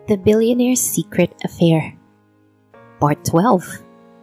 The Billionaire's Secret Affair. Part 12.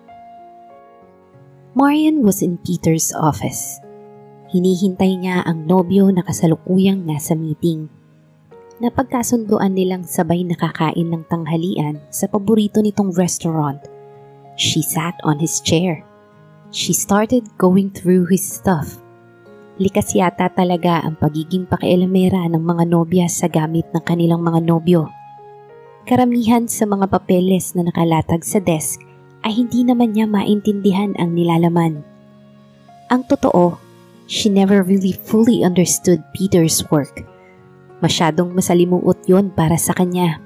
Marian was in Peter's office. Hinihintay niya ang nobyo na kasalukuyang nasa meeting. Napagkasunduan nilang sabay nakakain ng tanghalian sa paborito nitong restaurant. She sat on his chair. She started going through his stuff. Likas yata talaga ang pagiging pakialamera ng mga nobya sa gamit ng kanilang mga nobyo. Karamihan sa mga papeles na nakalatag sa desk ay hindi naman niya maintindihan ang nilalaman. Ang totoo, she never really fully understood Peter's work. Masyadong masalimuot yon para sa kanya.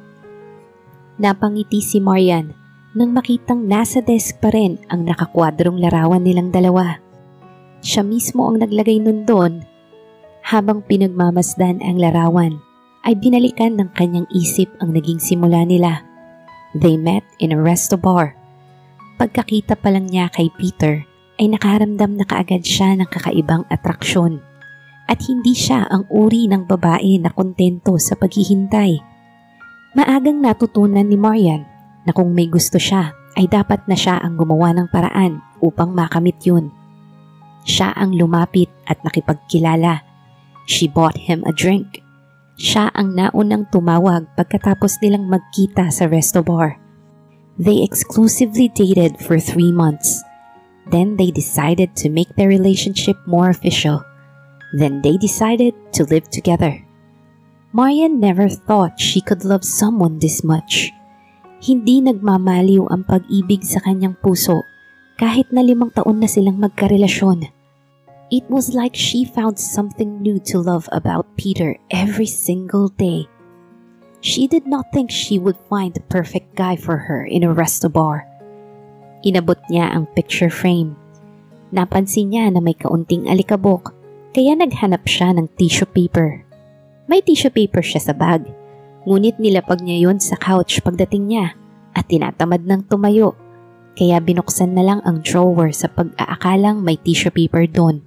Napangiti si Marian nang makitang nasa desk pa rin ang nakakwadrong larawan nilang dalawa. Siya mismo ang naglagay nun doon. Habang pinagmamasdan ang larawan, ay binalikan ng kanyang isip ang naging simula nila. They met in a resto bar. Pagkakita pa lang niya kay Peter, ay nakaramdam na kaagad siya ng kakaibang atraksyon. At hindi siya ang uri ng babae na kontento sa paghihintay. Maagang natutunan ni Marian na kung may gusto siya, ay dapat na siya ang gumawa ng paraan upang makamit yun. Siya ang lumapit at nakipagkilala. She bought him a drink. Siya ang naunang tumawag pagkatapos nilang magkita sa resto bar. They exclusively dated for 3 months. Then they decided to make their relationship more official. Then they decided to live together. Marian never thought she could love someone this much. Hindi nagmamaliw ang pag-ibig sa kanyang puso kahit na 5 taon na silang magkarelasyon. It was like she found something new to love about Peter every single day. She did not think she would find the perfect guy for her in a resto bar. Inabot niya ang picture frame. Napansin niya na may kaunting alikabok, kaya naghanap siya ng tissue paper. May tissue paper siya sa bag, ngunit nilapag niya yon sa couch pagdating niya at tinatamad ng tumayo, kaya binuksan na lang ang drawer sa pag-aakalang may tissue paper doon.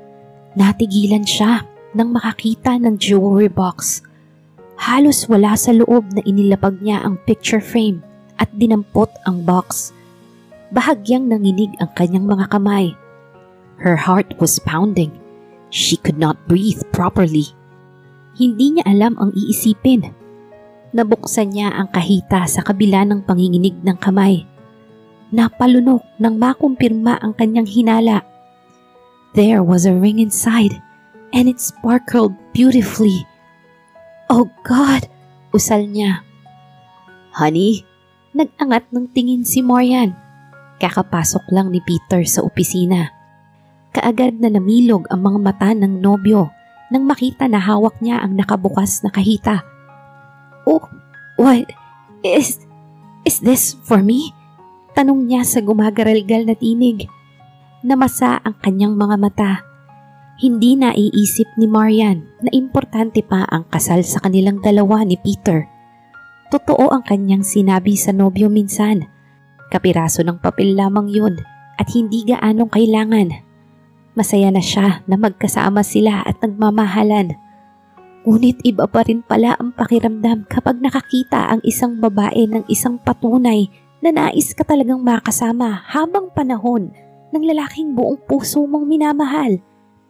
Natigilan siya nang makakita ng jewelry box. Halos wala sa loob na inilapag niya ang picture frame at dinampot ang box. Bahagyang nanginig ang kanyang mga kamay. Her heart was pounding. She could not breathe properly. Hindi niya alam ang iisipin. Nabuksan niya ang kahita sa kabila ng panginginig ng kamay. Napalunok nang makumpirma ang kanyang hinala. There was a ring inside, and it sparkled beautifully. Oh God! Usal niya. Honey, nag-angat ng tingin si Marian. Kakapasok lang ni Peter sa opisina. Kaagad na namilog ang mga mata ng nobyo nang makita na hawak niya ang nakabukas na kahita. Oh, what? Is this for me? Tanong niya sa gumagaralgal na tinig. Namasa ang kanyang mga mata. Hindi naiisip ni Marian na importante pa ang kasal sa kanilang dalawa ni Peter. Totoo ang kanyang sinabi sa nobyo minsan. Kapiraso ng papel lamang yun at hindi gaanong kailangan. Masaya na siya na magkasama sila at nagmamahalan. Ngunit iba pa rin pala ang pakiramdam kapag nakakita ang isang babae ng isang patunay na nais ka talagang makasama habang panahon ng lalaking buong puso mong minamahal.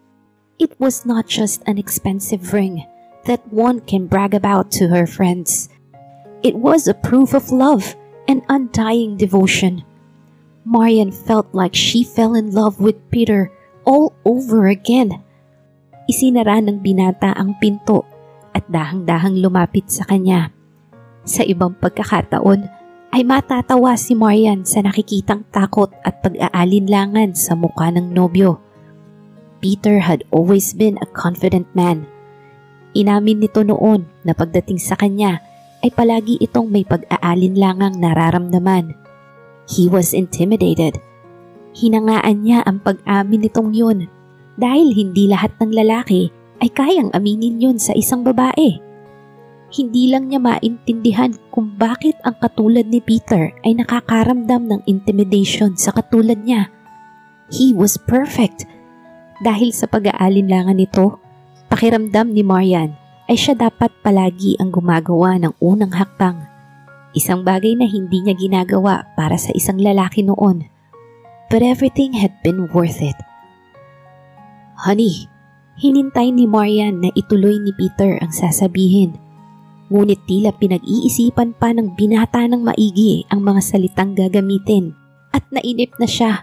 It was not just an expensive ring that one can brag about to her friends. It was a proof of love and undying devotion. Marian felt like she fell in love with Peter all over again. Isinara ng binata ang pinto at dahang-dahang lumapit sa kanya. Sa ibang pagkakataon, ay matatawa si Marian sa nakikitang takot at pag-aalinlangan sa mukha ng nobyo. Peter had always been a confident man. Inamin nito noon na pagdating sa kanya ay palagi itong may pag-aalinlangang nararamdaman. He was intimidated. Hinangaan niya ang pag-amin nitong yun dahil hindi lahat ng lalaki ay kayang aminin yun sa isang babae. Hindi lang niya maintindihan kung bakit ang katulad ni Peter ay nakakaramdam ng intimidation sa katulad niya. He was perfect. Dahil sa pag-aalinlangan nito, pakiramdam ni Marian ay siya dapat palagi ang gumagawa ng unang hakbang. Isang bagay na hindi niya ginagawa para sa isang lalaki noon. But everything had been worth it. Honey, hinintay ni Marian na ituloy ni Peter ang sasabihin. Ngunit tila pinag-iisipan pa ng binata ng maigi ang mga salitang gagamitin at nainip na siya.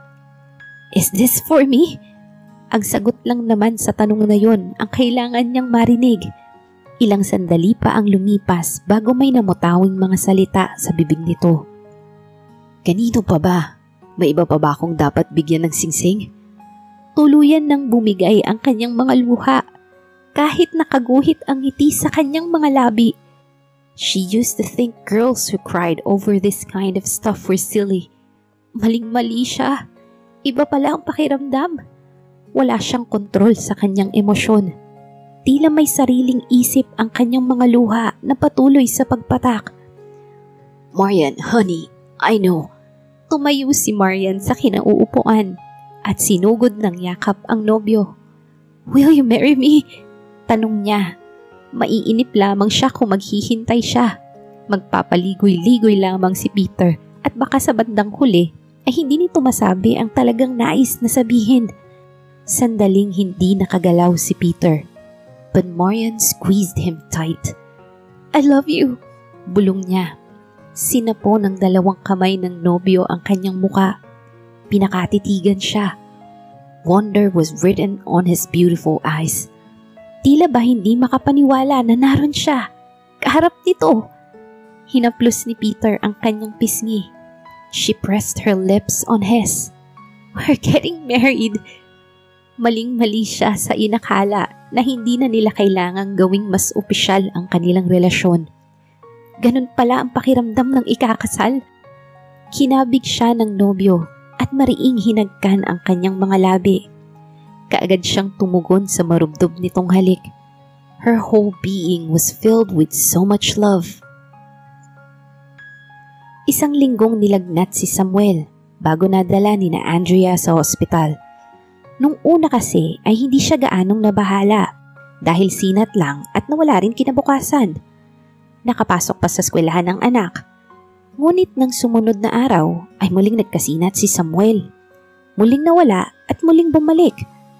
Is this for me? Ang sagot lang naman sa tanong na yon ang kailangan niyang marinig. Ilang sandali pa ang lumipas bago may namutawing mga salita sa bibig nito. Kanino pa ba? May iba pa ba akong dapat bigyan ng singsing? Tuluyan nang bumigay ang kanyang mga luha. Kahit nakaguhit ang ngiti sa kanyang mga labi. She used to think girls who cried over this kind of stuff were silly. Maling-mali siya. Iba pala ang pakiramdam. Wala siyang kontrol sa kanyang emosyon. Tila may sariling isip ang kanyang mga luha na patuloy sa pagpatak. Marian, honey, I know. Tumayo si Marian sa kinauupuan at sinugod ng yakap ang nobyo. Will you marry me? Tanong niya. Maiinip lamang siya kung maghihintay siya. Magpapaligoy-ligoy lamang si Peter at baka sa bandang huli ay hindi nito masabi ang talagang nais na sabihin. Sandaling hindi nakagalaw si Peter. But Marian squeezed him tight. I love you, bulong niya. Sinapo ng dalawang kamay ng nobyo ang kanyang muka. Pinakatitigan siya. Wonder was written on his beautiful eyes. Tila ba hindi makapaniwala na naroon siya, kaharap nito. Hinaplos ni Peter ang kanyang pisngi. She pressed her lips on his. We're getting married. Maling-mali siya sa inakala na hindi na nila kailangang gawing mas opisyal ang kanilang relasyon. Ganun pala ang pakiramdam ng ikakasal. Kinabig siya ng nobyo at mariing hinagkan ang kanyang mga labi. Kaagad siyang tumugon sa marubdob nitong halik. Her whole being was filled with so much love. Isang linggong nilagnat si Samuel bago nadala ni na Andrea sa ospital. Nung una kasi ay hindi siya gaanong nabahala dahil sinat lang at nawala rin kinabukasan. Nakapasok pa sa eskwelahan ng anak. Ngunit nang sumunod na araw ay muling nagkasinat si Samuel. Muling nawala at muling bumalik.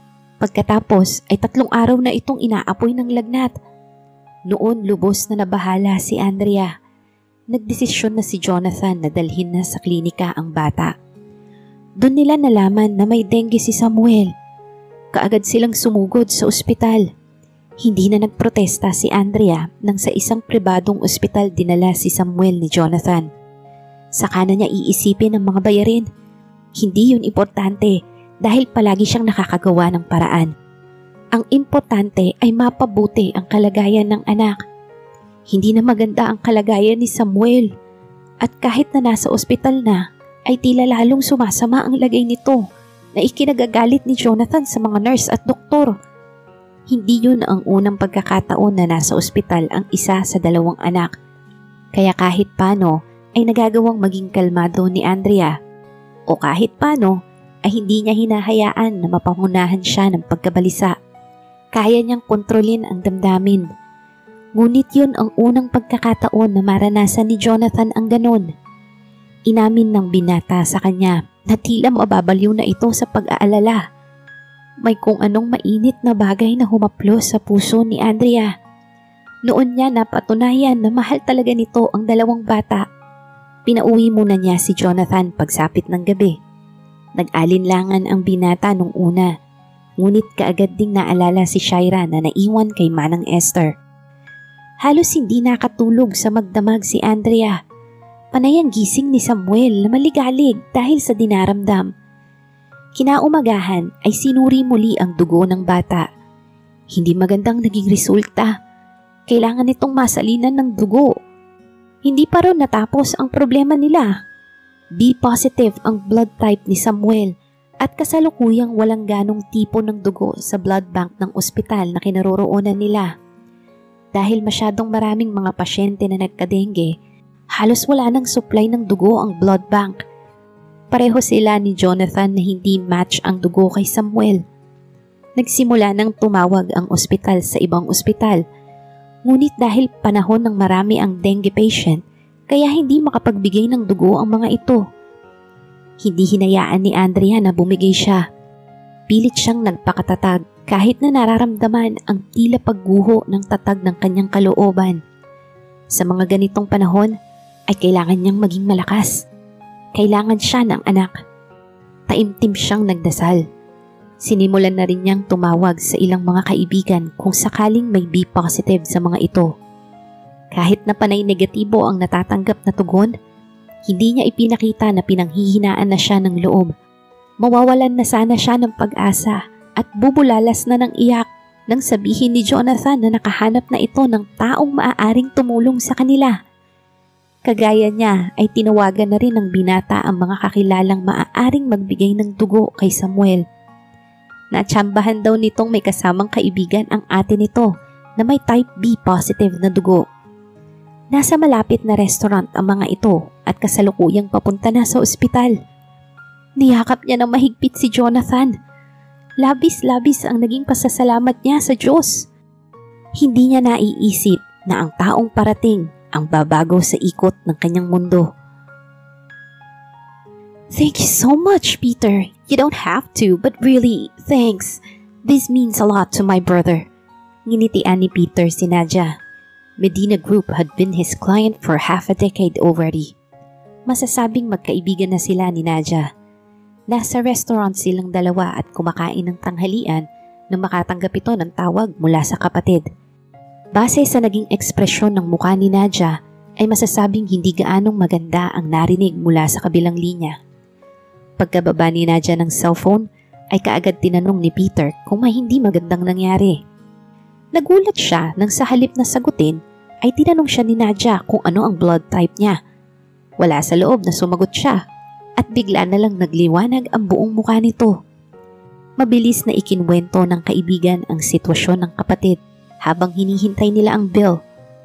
Pagkatapos ay 3 araw na itong inaapoy ng lagnat. Noon lubos na nabahala si Andrea. Nagdesisyon na si Jonathan na dalhin na sa klinika ang bata. Doon nila nalaman na may dengue si Samuel. Kaagad silang sumugod sa ospital. Hindi na nagprotesta si Andrea nang sa isang pribadong ospital dinala si Samuel ni Jonathan. Saka na niya iisipin ang mga bayarin. Hindi yun importante. Dahil palagi siyang nakakagawa ng paraan. Ang importante ay mapabuti ang kalagayan ng anak. Hindi na maganda ang kalagayan ni Samuel. At kahit na nasa ospital na, ay tila lalong sumasama ang lagay nito na ikinagagalit ni Jonathan sa mga nurse at doktor. Hindi yun ang unang pagkakataon na nasa ospital ang isa sa 2 anak. Kaya kahit paano ay nagagawang maging kalmado ni Andrea. O kahit paano, ay hindi niya hinahayaan na mapangunahan siya ng pagkabalisa. Kaya niyang kontrolin ang damdamin. Ngunit yun ang unang pagkakataon na maranasan ni Jonathan ang ganon. Inamin ng binata sa kanya na tila mababaliw na ito sa pag-aalala. May kung anong mainit na bagay na humaplos sa puso ni Andrea. Noon niya napatunayan na mahal talaga nito ang 2 bata. Pinauwi muna niya si Jonathan pagsapit ng gabi. Nag-alinlangan ang binata nung una, ngunit kaagad ding naalala si Shaira na naiwan kay Manang Esther. Halos hindi nakatulog sa magdamag si Andrea. Panay ang gising ni Samuel na maligalig dahil sa dinaramdam. Kinaumagahan ay sinuri muli ang dugo ng bata. Hindi magandang naging resulta. Kailangan nitong masalinan ng dugo. Hindi pa rin natapos ang problema nila. B positive ang blood type ni Samuel at kasalukuyang walang ganong tipo ng dugo sa blood bank ng ospital na kinaroroonan nila. Dahil masyadong maraming mga pasyente na nagka-dengue, halos wala nang supply ng dugo ang blood bank. Pareho sila ni Jonathan na hindi match ang dugo kay Samuel. Nagsimula nang tumawag ang ospital sa ibang ospital, ngunit dahil panahon ng marami ang dengue patient, kaya hindi makapagbigay ng dugo ang mga ito. Hindi hinayaan ni Andrea na bumigay siya. Pilit siyang nagpakatatag kahit na nararamdaman ang tila pagguho ng tatag ng kanyang kalooban. Sa mga ganitong panahon ay kailangan niyang maging malakas. Kailangan siya ng anak. Taimtim siyang nagdasal. Sinimulan na rin niyang tumawag sa ilang mga kaibigan kung sakaling may B positive sa mga ito. Kahit na panay negatibo ang natatanggap na tugon, hindi niya ipinakita na pinanghihinaan na siya ng loob. Mawawalan na sana siya ng pag-asa at bubulalas na ng iyak nang sabihin ni Jonathan na nakahanap na ito ng taong maaaring tumulong sa kanila. Kagaya niya ay tinawagan na rin ng binata ang mga kakilalang maaaring magbigay ng dugo kay Samuel. Natsambahan daw nitong may kasamang kaibigan ang ate nito na may type B positive na dugo. Nasa malapit na restaurant ang mga ito at kasalukuyang papunta na sa ospital. Niyakap niya ng mahigpit si Jonathan. Labis-labis ang naging pasasalamat niya sa Diyos. Hindi niya naiisip na ang taong parating ang babago sa ikot ng kanyang mundo. Thank you so much, Peter. You don't have to, but really, thanks. This means a lot to my brother. Nginitian ni Peter si Nadia. Medina Group had been his client for half a decade already. Masasabing magkaibigan na sila ni Nadia. Nasa restaurant silang dalawa at kumakain ng tanghalian nang makatanggap ito ng tawag mula sa kapatid. Base sa naging ekspresyon ng mukha ni Nadia, ay masasabing hindi gaanong maganda ang narinig mula sa kabilang linya. Pagkababa ni Nadia ng cellphone, ay kaagad tinanong ni Peter kung may hindi magandang nangyari. Nagulat siya nang sa halip na sagutin, ay tinanong siya ni Nadia kung ano ang blood type niya. Wala sa loob na sumagot siya at bigla na lang nagliwanag ang buong mukha nito. Mabilis na ikinwento ng kaibigan ang sitwasyon ng kapatid habang hinihintay nila ang bill.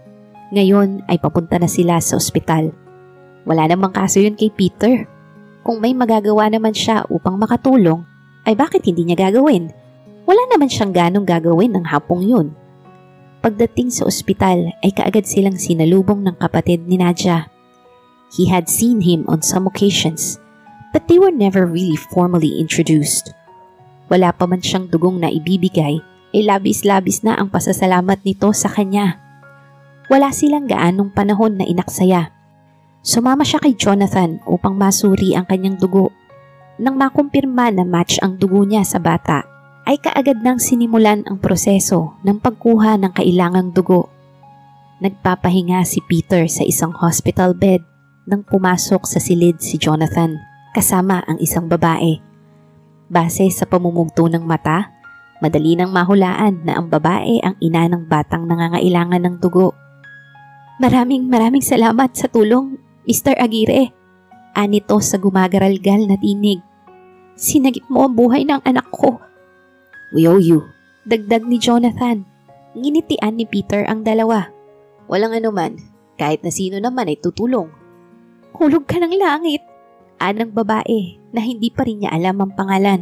Ngayon ay papunta na sila sa ospital. Wala namang kaso yun kay Peter. Kung may magagawa naman siya upang makatulong, ay bakit hindi niya gagawin? Wala naman siyang ganong gagawin ng hapong yun. Pagdating sa ospital ay kaagad silang sinalubong ng kapatid ni Nadia. He had seen him on some occasions, but they were never really formally introduced. Wala pa man siyang dugong na ibibigay, ay labis-labis na ang pasasalamat nito sa kanya. Wala silang gaanong panahon na inaksaya. Sumama siya kay Jonathan upang masuri ang kanyang dugo. Nang makumpirma na match ang dugo niya sa bata, ay kaagad nang sinimulan ang proseso ng pagkuha ng kailangang dugo. Nagpapahinga si Peter sa isang hospital bed nang pumasok sa silid si Jonathan kasama ang isang babae. Base sa pamumugto ng mata, madali nang mahulaan na ang babae ang ina ng batang nangangailangan ng dugo. Maraming salamat sa tulong, Mr. Aguirre. Anito sa gumagaralgal na tinig. Sinagip mo ang buhay ng anak ko. We owe you. Dagdag ni Jonathan. Nginitian ni Peter ang dalawa. Walang anuman, kahit na sino naman ay tutulong. Hulog ka ng langit. Anang babae na hindi pa rin niya alam ang pangalan.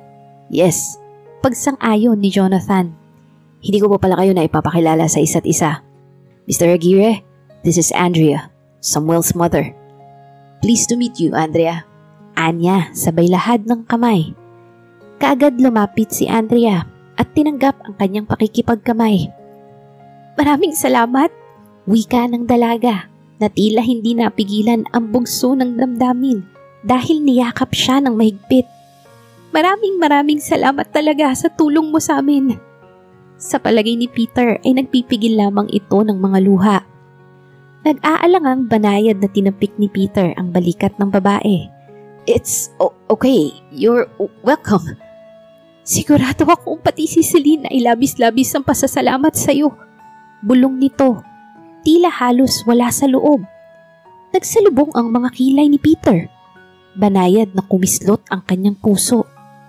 Yes. Pagsang-ayon ni Jonathan. Hindi ko pa pala kayo na ipapakilala sa isa't isa. Mr. Aguirre, this is Andrea, Samuel's mother. Pleased to meet you, Andrea. Anya, sabay lahad ng kamay. Kaagad lumapit si Andrea at tinanggap ang kanyang pakikipagkamay. Maraming salamat, wika ng dalaga na tila hindi napigilan ang bugso ng damdamin dahil niyakap siya ng mahigpit. Maraming salamat talaga sa tulong mo sa amin. Sa palagay ni Peter ay nagpipigil lamang ito ng mga luha. Nag-aalangang banayad na tinapik ni Peter ang balikat ng babae. It's okay. You're welcome. Sigurado akong pati si Celine ay labis-labis ang pasasalamat sa iyo. Bulong nito. Tila halos wala sa loob. Nagsalubong ang mga kilay ni Peter. Banayad na kumislot ang kanyang puso.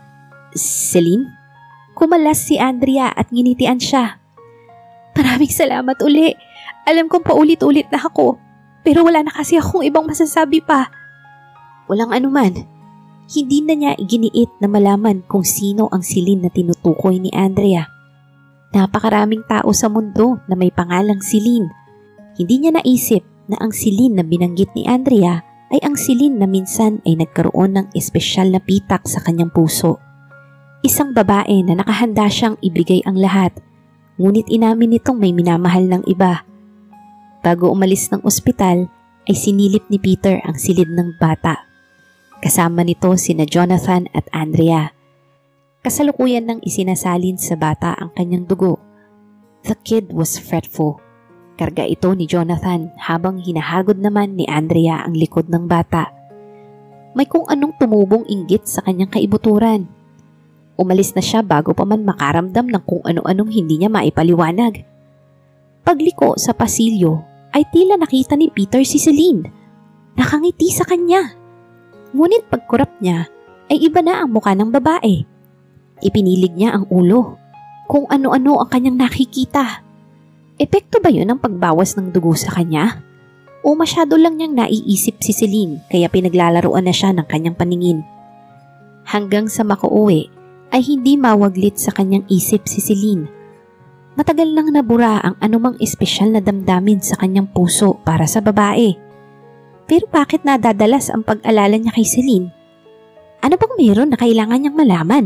Celine? Kumalas si Andrea at nginitian siya. Maraming salamat uli. Alam kong paulit-ulit na ako, pero wala na kasi akong ibang masasabi pa. Walang anuman. Hindi na niya iginiit na malaman kung sino ang Celine na tinutukoy ni Andrea. Napakaraming tao sa mundo na may pangalang Celine. Hindi niya naisip na ang Celine na binanggit ni Andrea ay ang Celine na minsan ay nagkaroon ng espesyal na pitak sa kanyang puso. Isang babae na nakahanda siyang ibigay ang lahat, ngunit inamin nitong may minamahal ng iba. Bago umalis ng ospital ay sinilip ni Peter ang silid ng bata. Kasama nito sina Jonathan at Andrea. Kasalukuyan nang isinasalin sa bata ang kanyang dugo. The kid was fretful. Karga ito ni Jonathan habang hinahagod naman ni Andrea ang likod ng bata. May kung anong tumubong inggit sa kanyang kaibuturan. Umalis na siya bago pa man makaramdam ng kung ano-anong hindi niya maipaliwanag. Pagliko sa pasilyo ay tila nakita ni Peter si Celine. Nakangiti sa kanya. Ngunit pagkurap niya ay iba na ang mukha ng babae. Ipinilig niya ang ulo. Kung ano-ano ang kanyang nakikita. Epekto ba yun ang pagbawas ng dugo sa kanya? O masyado lang niyang naiisip si Celine kaya pinaglalaruan na siya ng kanyang paningin? Hanggang sa makauwi ay hindi mawaglit sa kanyang isip si Celine. Matagal nang nabura ang anumang espesyal na damdamin sa kanyang puso para sa babae. Pero bakit nadadalas ang pag-alala niya kay Celine? Ano bang meron na kailangan niyang malaman?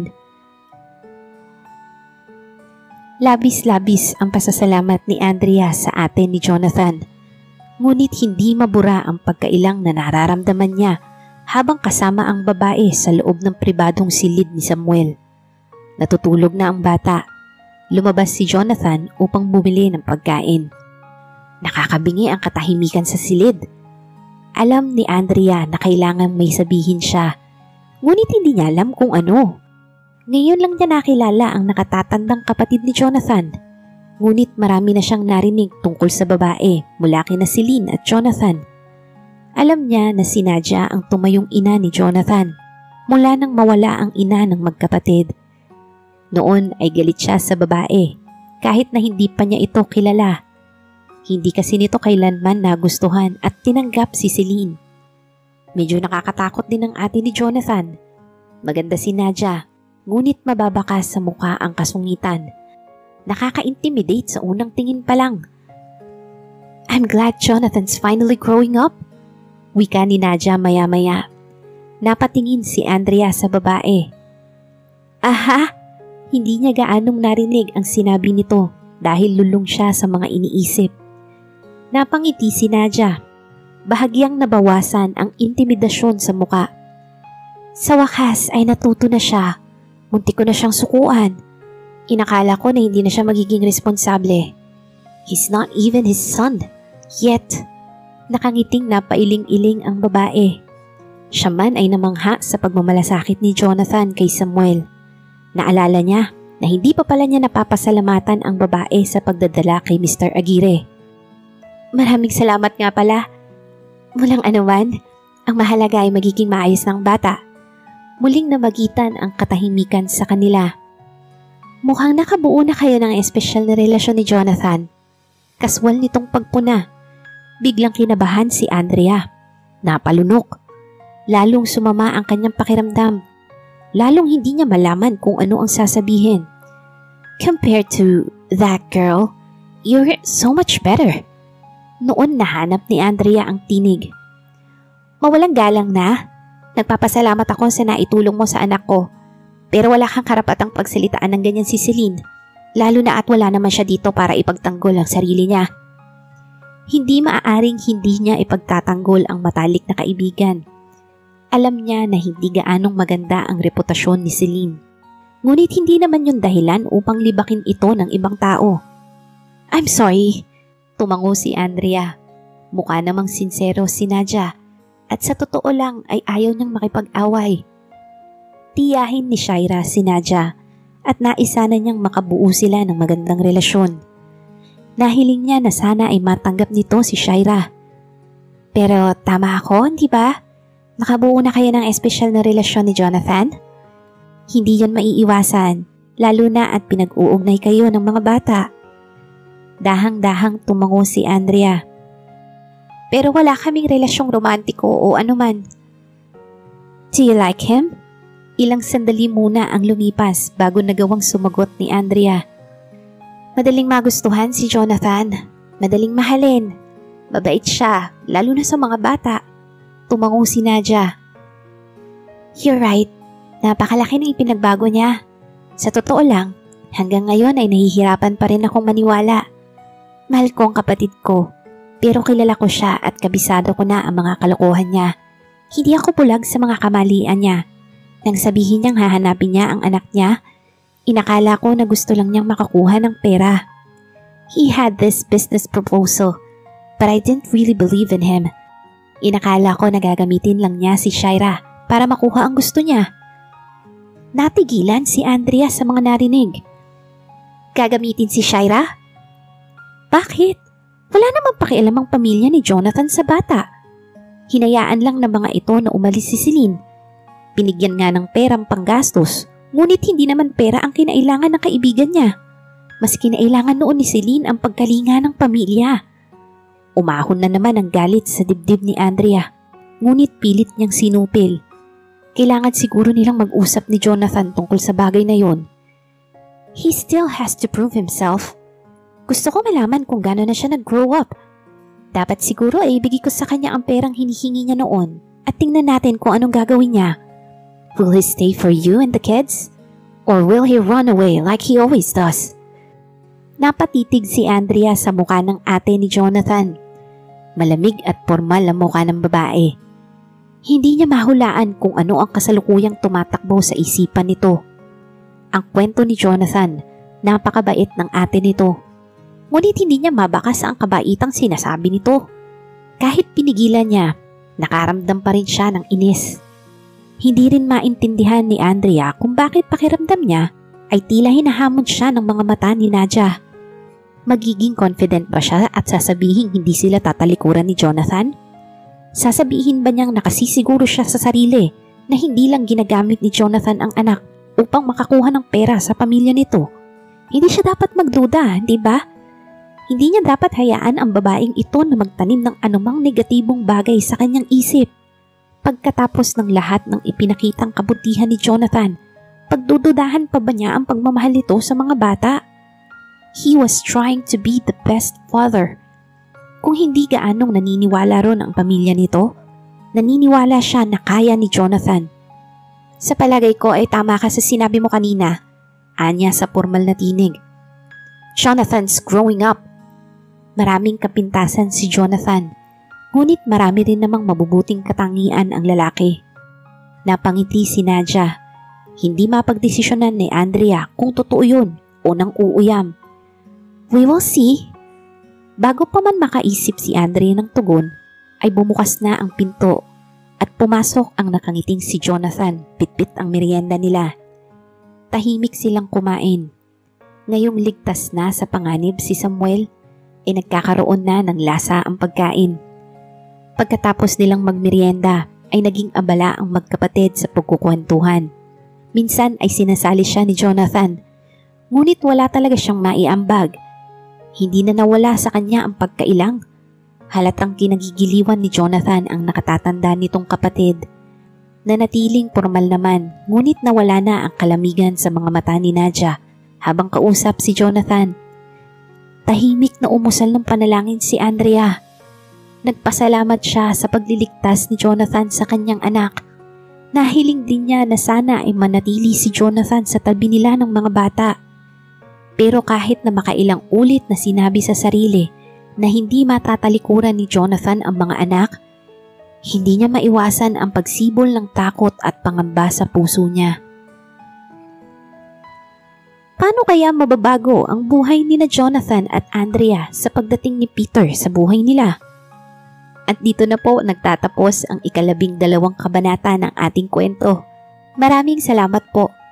Labis-labis ang pasasalamat ni Andrea sa ate ni Jonathan. Ngunit hindi mabura ang pagkailang na nararamdaman niya habang kasama ang babae sa loob ng pribadong silid ni Samuel. Natutulog na ang bata. Lumabas si Jonathan upang bumili ng pagkain. Nakakabingi ang katahimikan sa silid. Alam ni Andrea na kailangan may sabihin siya, ngunit hindi niya alam kung ano. Ngayon lang niya nakilala ang nakatatandang kapatid ni Jonathan. Ngunit marami na siyang narinig tungkol sa babae mula kina Celine at Jonathan. Alam niya na si Nadia ang tumayong ina ni Jonathan mula nang mawala ang ina ng magkapatid. Noon ay galit siya sa babae kahit na hindi pa niya ito kilala. Hindi kasi nito kailanman nagustuhan at tinanggap si Celine. Medyo nakakatakot din ang ate ni Jonathan. Maganda si Nadia, ngunit mababakas sa mukha ang kasungitan. Nakaka-intimidate sa unang tingin pa lang. I'm glad Jonathan's finally growing up. Wika ni Nadia maya-maya. Napatingin si Andrea sa babae. Aha! Hindi niya gaanong narinig ang sinabi nito dahil lulong siya sa mga iniisip. Napangiti si Nadia. Bahagyang nabawasan ang intimidasyon sa muka. Sa wakas ay natuto na siya. Muntik ko na siyang sukuan. Inakala ko na hindi na siya magiging responsable. He's not even his son. Yet, nakangiting napailing-iling ang babae. Siya man ay namangha sa pagmamalasakit ni Jonathan kay Samuel. Naalala niya na hindi pa pala niya napapasalamatan ang babae sa pagdadala kay Mr. Aguirre. Maraming salamat nga pala. Walang anuman, ang mahalaga ay magiging maayos ng bata. Muling namagitan ang katahimikan sa kanila. Mukhang nakabuo na kayo ng espesyal na relasyon ni Jonathan. Kaswal nitong pagpuna. Biglang kinabahan si Andrea. Napalunok. Lalong sumama ang kanyang pakiramdam. Lalong hindi niya malaman kung ano ang sasabihin. Compared to that girl, you're so much better. Noon nahanap ni Andrea ang tinig. Mawalang galang na. Nagpapasalamat ako sa naitulong mo sa anak ko. Pero wala kang karapatang pagsalitaan ng ganyan si Celine. Lalo na at wala naman siya dito para ipagtanggol ang sarili niya. Hindi maaaring hindi niya ipagtatanggol ang matalik na kaibigan. Alam niya na hindi gaanong maganda ang reputasyon ni Celine. Ngunit hindi naman yun dahilan upang libakin ito ng ibang tao. I'm sorry, tumango si Andrea. Mukha namang sinsero si Nadia at sa totoo lang ay ayaw niyang makipag-away. Tiyahin ni Shaira si Nadia at naisa na niyang makabuo sila ng magandang relasyon. Nahiling niya na sana ay matanggap nito si Shaira. Pero tama ako, di ba? Nakabuo na kayo ng espesyal na relasyon ni Jonathan? Hindi yan maiiwasan, lalo na at pinag-uugnay kayo ng mga bata. Dahang-dahang tumango si Andrea. Pero wala kaming relasyong romantiko o anuman. Do you like him? Ilang sandali muna ang lumipas bago nagawang sumagot ni Andrea. Madaling magustuhan si Jonathan. Madaling mahalin. Mabait siya, lalo na sa mga bata. Tumango si Nadia. You're right. Napakalaki ng ipinagbago niya. Sa totoo lang, hanggang ngayon ay nahihirapan pa rin akong maniwala. Mahal ko ang kapatid ko, pero kilala ko siya at kabisado ko na ang mga kalokohan niya. Hindi ako bulag sa mga kamalian niya. Nang sabihin niyang hahanapin niya ang anak niya, inakala ko na gusto lang niyang makakuha ng pera. He had this business proposal, but I didn't really believe in him. Inakala ko na gagamitin lang niya si Shaira para makuha ang gusto niya. Natigilan si Andrea sa mga narinig. Gagamitin si Shaira? Bakit? Wala namang pakialam ang pamilya ni Jonathan sa bata. Hinayaan lang ng mga ito na umalis si Celine. Binigyan nga ng perang panggastos, ngunit hindi naman pera ang kinailangan ng kaibigan niya. Mas kinailangan noon ni Celine ang pagkalinga ng pamilya. Umahon na naman ang galit sa dibdib ni Andrea, ngunit pilit niyang sinupil. Kailangan siguro nilang mag-usap ni Jonathan tungkol sa bagay na yon. He still has to prove himself. Gusto ko malaman kung gano'n na siya nag-grow up. Dapat siguro ay ibigay ko sa kanya ang perang hinihingi niya noon at tingnan natin kung anong gagawin niya. Will he stay for you and the kids? Or will he run away like he always does? Napatitig si Andrea sa mukha ng ate ni Jonathan. Malamig at formal ang mukha ng babae. Hindi niya mahulaan kung ano ang kasalukuyang tumatakbo sa isipan nito. Ang kwento ni Jonathan, napakabait ng ate nito. Ngunit hindi niya mabakas ang kabaitang sinasabi nito. Kahit pinigilan niya, nakaramdam pa rin siya ng inis. Hindi rin maintindihan ni Andrea kung bakit pakiramdam niya ay tila hinahamon siya ng mga mata ni Nadia. Magiging confident ba siya at sasabihin hindi sila tatalikuran ni Jonathan? Sasabihin ba niyang nakasisiguro siya sa sarili na hindi lang ginagamit ni Jonathan ang anak upang makakuha ng pera sa pamilya nito? Hindi siya dapat magduda, di ba? Hindi niya dapat hayaan ang babaeng ito na magtanim ng anumang negatibong bagay sa kanyang isip. Pagkatapos ng lahat ng ipinakitang kabutihan ni Jonathan, pagdududahan pa ba niya ang pagmamahal nito sa mga bata? He was trying to be the best father. Kung hindi gaanong naniniwala ron ang pamilya nito, naniniwala siya na kaya ni Jonathan. Sa palagay ko ay tama ka sa sinabi mo kanina, anya sa formal na tinig. Jonathan's growing up. Maraming kapintasan si Jonathan, ngunit marami rin namang mabubuting katangian ang lalaki. Napangiti si Nadia. Hindi mapagdesisyonan ni Andrea kung totoo yun o nang uuyam. We will see. Bago pa man makaisip si Andrea ng tugon, ay bumukas na ang pinto at pumasok ang nakangiting si Jonathan, pitpit ang merienda nila. Tahimik silang kumain. Ngayong ligtas na sa panganib si Samuel, ay nagkakaroon na ng lasa ang pagkain. Pagkatapos nilang magmerienda, ay naging abala ang magkapatid sa pagkukwentuhan. Minsan ay sinasali siya ni Jonathan, ngunit wala talaga siyang maiambag. Hindi na nawala sa kanya ang pagkailang. Halatang kinagigiliwan ni Jonathan ang nakatatanda nitong kapatid. Nanatiling formal naman, ngunit nawala na ang kalamigan sa mga mata ni Nadia habang kausap si Jonathan. Tahimik na umusal ng panalangin si Andrea. Nagpasalamat siya sa pagliligtas ni Jonathan sa kanyang anak. Nahiling din niya na sana ay manatili si Jonathan sa tabi nila ng mga bata. Pero kahit na makailang ulit na sinabi sa sarili na hindi matatalikuran ni Jonathan ang mga anak, hindi niya maiwasan ang pagsibol ng takot at pangamba sa puso niya. Paano kaya mababago ang buhay ni na Jonathan at Andrea sa pagdating ni Peter sa buhay nila? At dito na po nagtatapos ang 12 kabanata ng ating kwento. Maraming salamat po.